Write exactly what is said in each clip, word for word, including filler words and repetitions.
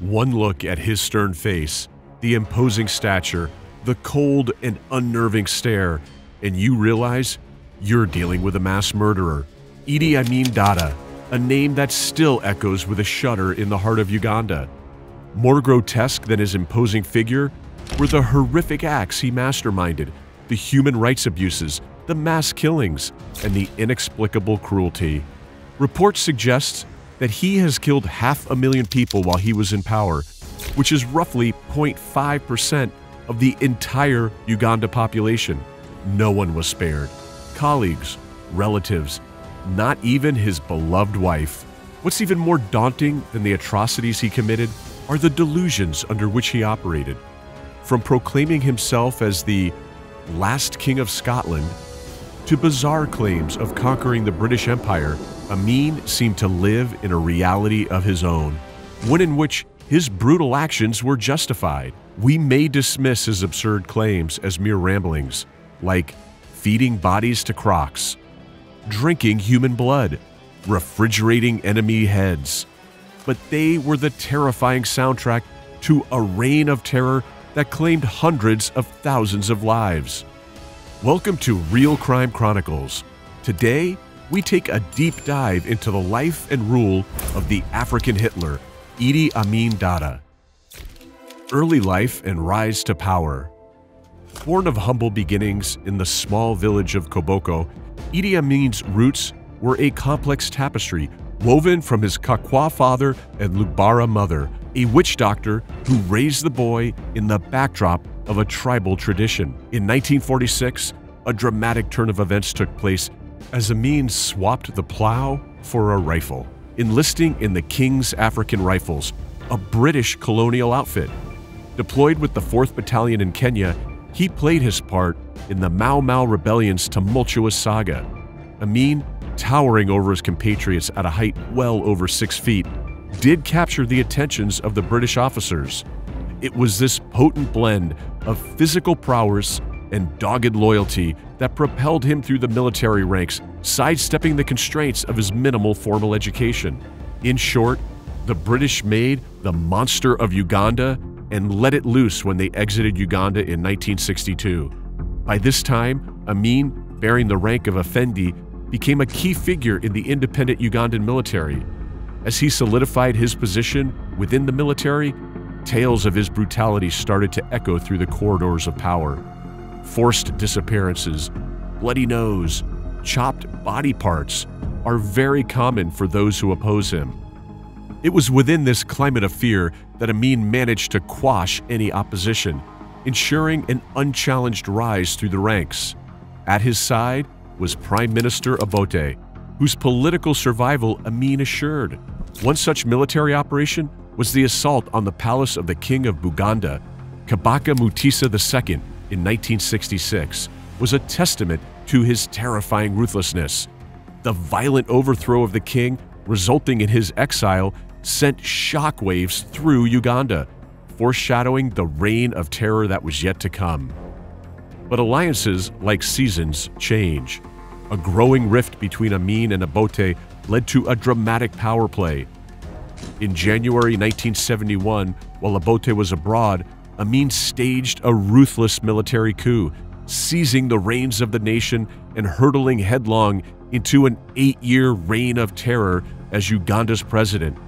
One look at his stern face, the imposing stature, the cold and unnerving stare, and you realize you're dealing with a mass murderer, Idi Amin Dada, a name that still echoes with a shudder in the heart of Uganda. More grotesque than his imposing figure were the horrific acts he masterminded, the human rights abuses, the mass killings, and the inexplicable cruelty. Reports suggest that he has killed half a million people while he was in power, which is roughly zero point five percent of the entire Uganda population. No one was spared. Colleagues, relatives, not even his beloved wife. What's even more daunting than the atrocities he committed are the delusions under which he operated. From proclaiming himself as the last king of Scotland to bizarre claims of conquering the British Empire, Amin seemed to live in a reality of his own, one in which his brutal actions were justified. We may dismiss his absurd claims as mere ramblings, like feeding bodies to crocs, drinking human blood, refrigerating enemy heads. But they were the terrifying soundtrack to a reign of terror that claimed hundreds of thousands of lives. Welcome to Real Crime Chronicles. Today, we take a deep dive into the life and rule of the African Hitler, Idi Amin Dada. Early life and rise to power. Born of humble beginnings in the small village of Koboko, Idi Amin's roots were a complex tapestry woven from his Kakwa father and Lubara mother, a witch doctor who raised the boy in the backdrop of a tribal tradition. In nineteen forty-six, a dramatic turn of events took place as Amin swapped the plow for a rifle, enlisting in the King's African Rifles, a British colonial outfit. Deployed with the fourth Battalion in Kenya, he played his part in the Mau Mau Rebellion's tumultuous saga. Amin, towering over his compatriots at a height well over six feet, did capture the attentions of the British officers. It was this potent blend of physical prowess and dogged loyalty that propelled him through the military ranks, sidestepping the constraints of his minimal formal education. In short, the British made the monster of Uganda and let it loose when they exited Uganda in nineteen sixty-two. By this time, Amin, bearing the rank of Effendi, became a key figure in the independent Ugandan military. As he solidified his position within the military, tales of his brutality started to echo through the corridors of power. Forced disappearances, bloody nose, chopped body parts are very common for those who oppose him. It was within this climate of fear that Amin managed to quash any opposition, ensuring an unchallenged rise through the ranks. At his side was Prime Minister Obote, whose political survival Amin assured. One such military operation was the assault on the palace of the King of Uganda, Kabaka Mutesa the Second, in nineteen sixty-six, was a testament to his terrifying ruthlessness. The violent overthrow of the king, resulting in his exile, sent shockwaves through Uganda, foreshadowing the reign of terror that was yet to come. But alliances, like seasons, change. A growing rift between Amin and Obote led to a dramatic power play. In January nineteen seventy-one, while Obote was abroad, Amin staged a ruthless military coup, seizing the reins of the nation and hurtling headlong into an eight-year reign of terror as Uganda's president.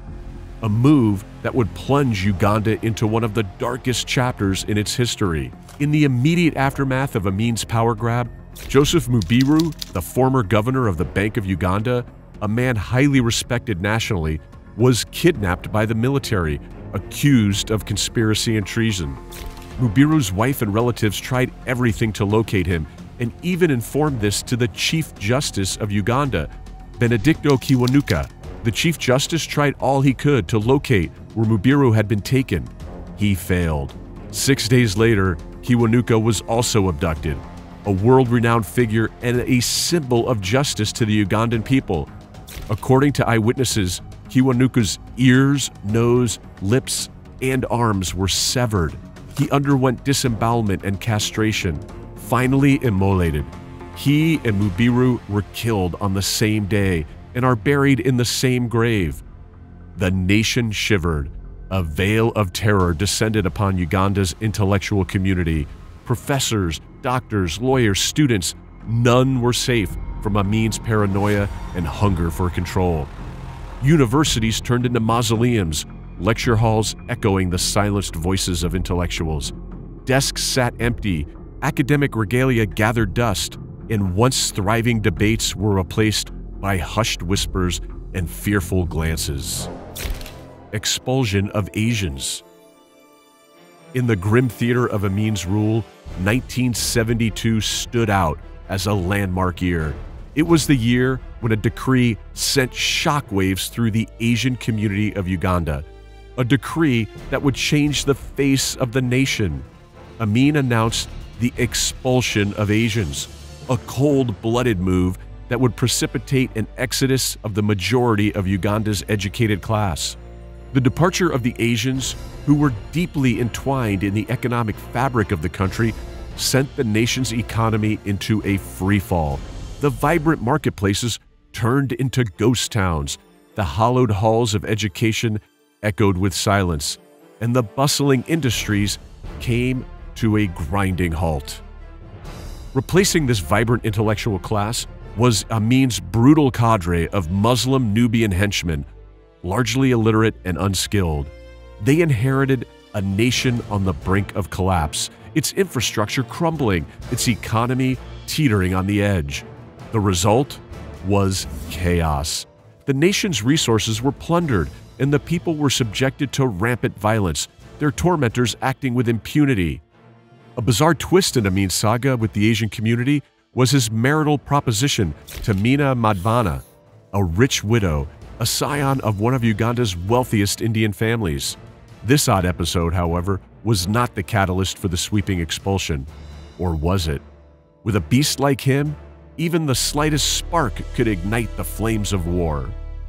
A move that would plunge Uganda into one of the darkest chapters in its history. In the immediate aftermath of Amin's power grab, Joseph Mubiru, the former governor of the Bank of Uganda, a man highly respected nationally, was kidnapped by the military, accused of conspiracy and treason. Mubiru's wife and relatives tried everything to locate him and even informed this to the Chief Justice of Uganda, Benedicto Kiwanuka. The Chief Justice tried all he could to locate where Mubiru had been taken. He failed. Six days later, Kiwanuka was also abducted, a world-renowned figure and a symbol of justice to the Ugandan people. According to eyewitnesses, Kiwanuka's ears, nose, lips, and arms were severed. He underwent disembowelment and castration. Finally immolated, he and Mubiru were killed on the same day and are buried in the same grave. The nation shivered. A veil of terror descended upon Uganda's intellectual community. Professors, doctors, lawyers, students, none were safe from Amin's paranoia and hunger for control. Universities turned into mausoleums, lecture halls echoing the silenced voices of intellectuals. Desks sat empty, academic regalia gathered dust, and once thriving debates were replaced by hushed whispers and fearful glances. Expulsion of Asians. In the grim theater of Amin's rule, nineteen seventy-two stood out as a landmark year. It was the year when a decree sent shockwaves through the Asian community of Uganda, a decree that would change the face of the nation. Amin announced the expulsion of Asians, a cold-blooded move that would precipitate an exodus of the majority of Uganda's educated class. The departure of the Asians, who were deeply entwined in the economic fabric of the country, sent the nation's economy into a freefall. The vibrant marketplaces turned into ghost towns, the hallowed halls of education echoed with silence, and the bustling industries came to a grinding halt. Replacing this vibrant intellectual class was Amin's brutal cadre of Muslim Nubian henchmen, largely illiterate and unskilled. They inherited a nation on the brink of collapse, its infrastructure crumbling, its economy teetering on the edge. The result was chaos. The nation's resources were plundered, and the people were subjected to rampant violence, their tormentors acting with impunity. A bizarre twist in Amin's saga with the Asian community was his marital proposition to Mina Madvana, a rich widow, a scion of one of Uganda's wealthiest Indian families. This odd episode, however, was not the catalyst for the sweeping expulsion. Or was it? With a beast like him, even the slightest spark could ignite the flames of war.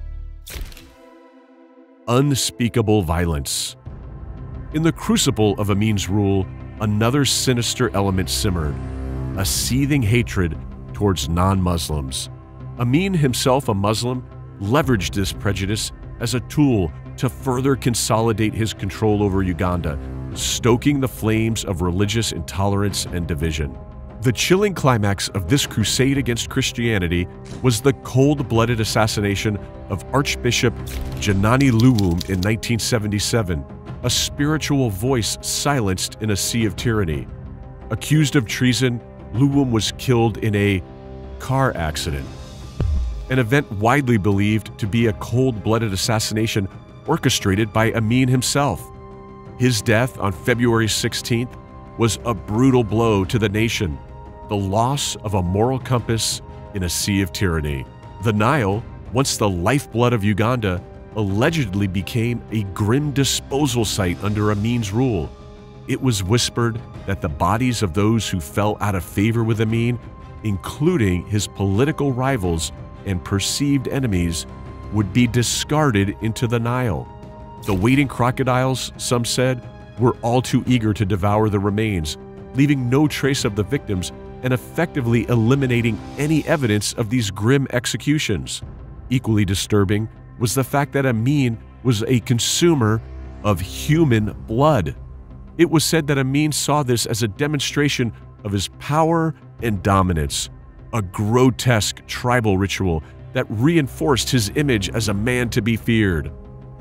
Unspeakable violence. In the crucible of Amin's rule, another sinister element simmered, a seething hatred towards non-Muslims. Amin, himself a Muslim, leveraged this prejudice as a tool to further consolidate his control over Uganda, stoking the flames of religious intolerance and division. The chilling climax of this crusade against Christianity was the cold-blooded assassination of Archbishop Janani Luwum in nineteen seventy-seven, a spiritual voice silenced in a sea of tyranny. Accused of treason, Luwum was killed in a car accident, an event widely believed to be a cold-blooded assassination orchestrated by Amin himself. His death on February sixteenth was a brutal blow to the nation, the loss of a moral compass in a sea of tyranny. The Nile, once the lifeblood of Uganda, allegedly became a grim disposal site under Amin's rule. It was whispered that the bodies of those who fell out of favor with Amin, including his political rivals and perceived enemies, would be discarded into the Nile. The waiting crocodiles, some said, were all too eager to devour the remains, leaving no trace of the victims and effectively eliminating any evidence of these grim executions. Equally disturbing was the fact that Amin was a consumer of human blood. It was said that Amin saw this as a demonstration of his power and dominance, a grotesque tribal ritual that reinforced his image as a man to be feared.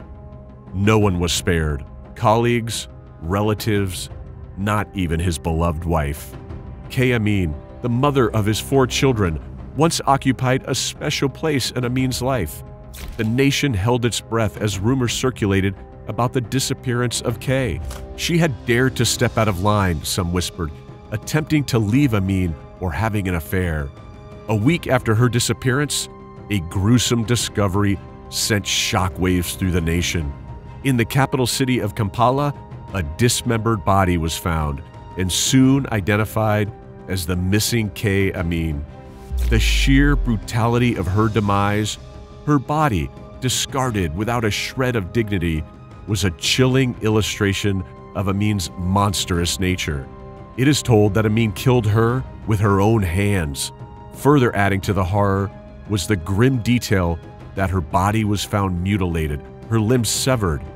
No one was spared: colleagues, relatives, not even his beloved wife. Kay Amin, the mother of his four children, once occupied a special place in Amin's life. The nation held its breath as rumors circulated about the disappearance of Kay. She had dared to step out of line, some whispered, attempting to leave Amin or having an affair. A week after her disappearance, a gruesome discovery sent shockwaves through the nation. In the capital city of Kampala, a dismembered body was found and soon identified as the missing Kay Amin. The sheer brutality of her demise, her body discarded without a shred of dignity, was a chilling illustration of Amin's monstrous nature. It is told that Amin killed her with her own hands. Further adding to the horror was the grim detail that her body was found mutilated, her limbs severed,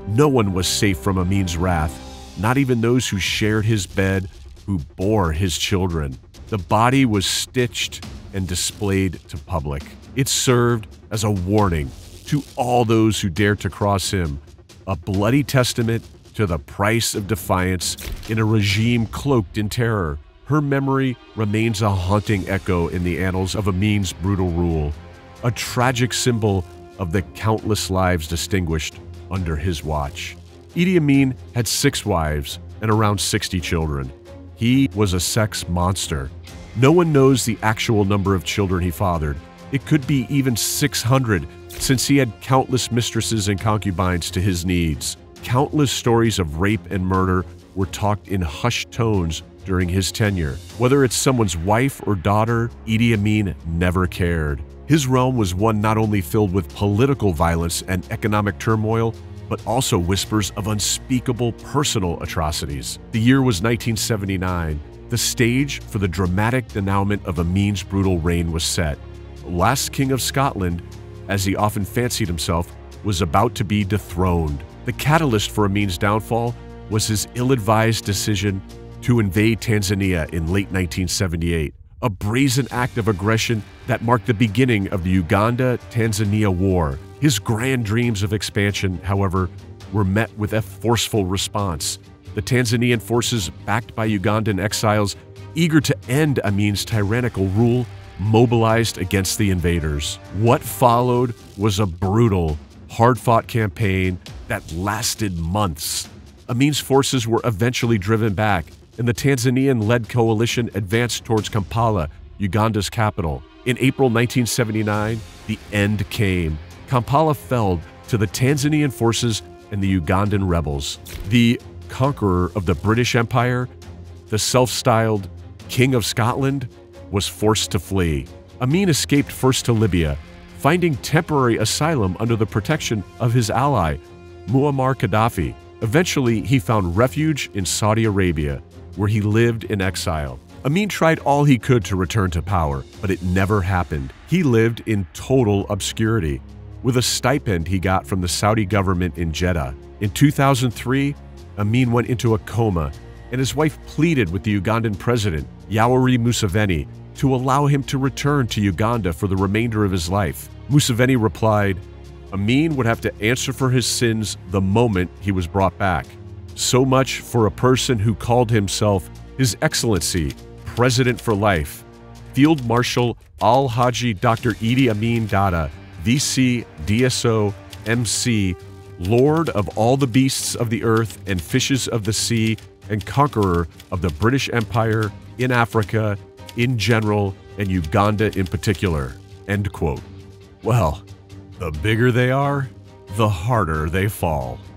No one was safe from Amin's wrath, not even those who shared his bed, who bore his children. The body was stitched and displayed to public. It served as a warning to all those who dared to cross him, a bloody testament to the price of defiance in a regime cloaked in terror. Her memory remains a haunting echo in the annals of Amin's brutal rule, a tragic symbol of the countless lives distinguished under his watch. Idi Amin had six wives and around sixty children. He was a sex monster. No one knows the actual number of children he fathered. It could be even six hundred, since he had countless mistresses and concubines to his needs. Countless stories of rape and murder were talked in hushed tones during his tenure. Whether it's someone's wife or daughter, Idi Amin never cared. His realm was one not only filled with political violence and economic turmoil, but also whispers of unspeakable personal atrocities. The year was nineteen seventy-nine. The stage for the dramatic denouement of Amin's brutal reign was set. Last King of Scotland, as he often fancied himself, was about to be dethroned. The catalyst for Amin's downfall was his ill-advised decision to invade Tanzania in late nineteen seventy-eight, a brazen act of aggression that marked the beginning of the Uganda-Tanzania War. His grand dreams of expansion, however, were met with a forceful response. The Tanzanian forces, backed by Ugandan exiles, eager to end Amin's tyrannical rule, mobilized against the invaders. What followed was a brutal, hard-fought campaign that lasted months. Amin's forces were eventually driven back, and the Tanzanian-led coalition advanced towards Kampala, Uganda's capital. In April nineteen seventy-nine, the end came. Kampala fell to the Tanzanian forces and the Ugandan rebels. The conqueror of the British Empire, the self-styled King of Scotland, was forced to flee. Amin escaped first to Libya, finding temporary asylum under the protection of his ally, Muammar Gaddafi. Eventually, he found refuge in Saudi Arabia, where he lived in exile. Amin tried all he could to return to power, but it never happened. He lived in total obscurity, with a stipend he got from the Saudi government in Jeddah. In two thousand three, Amin went into a coma, and his wife pleaded with the Ugandan president, Yoweri Museveni, to allow him to return to Uganda for the remainder of his life. Museveni replied, Amin would have to answer for his sins the moment he was brought back. So much for a person who called himself His Excellency, President for Life, Field Marshal Al-Haji Doctor Idi Amin Dada, V C, D S O, M C, Lord of all the beasts of the earth and fishes of the sea, and conqueror of the British Empire in Africa in general and Uganda in particular. End quote. Well, the bigger they are, the harder they fall.